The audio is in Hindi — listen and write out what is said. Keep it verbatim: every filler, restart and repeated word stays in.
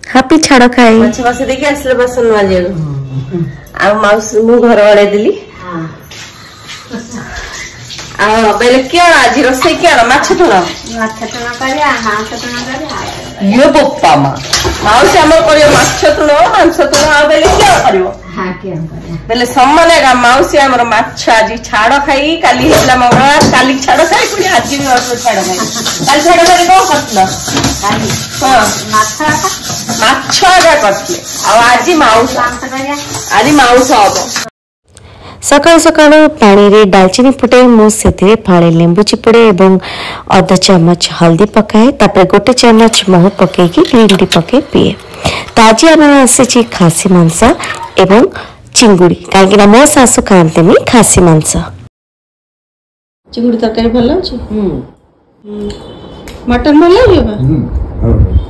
हापी छाड़ खाई माछ माछ देखि आसले बसन वाली आ माउस मु घर वाले दिली आ बेले क्या आज रोसे क्या माछ तुला माछ तुला करिया माछ तुला करिया यो बप्पा मा माउस हमर करियो माछ तुला मांस तुला आ बेले क्या करियो हां क्या करिया बेले सम्माने गा माउस हमर माछ आज छाड़ खाई काली हेला मंगळवार काली छाड़ खाई कुनी आज भी माछ छाड़ खाई काली छाड़ खाई को करतला काली हां माछ माछ आगा करतले आ आज माउस मांस करिया आज माउस हबो सकाळ सकाळ पानी रे दालचीनी फुटे मु सेथिरे फाळे लेंबू चिपुड़े एवं अधा चम्मच हल्दी पकाए तापर गोटे चम्मच महू पके की ग्रीन टी पके पिए ताजी आम आसी खासी मांस एवं चिंगुड़ी कहीं मो सासु खाते खासी मांस चिंगुड़ी तरकारी भल लाଗୁଛି मटन भल लागे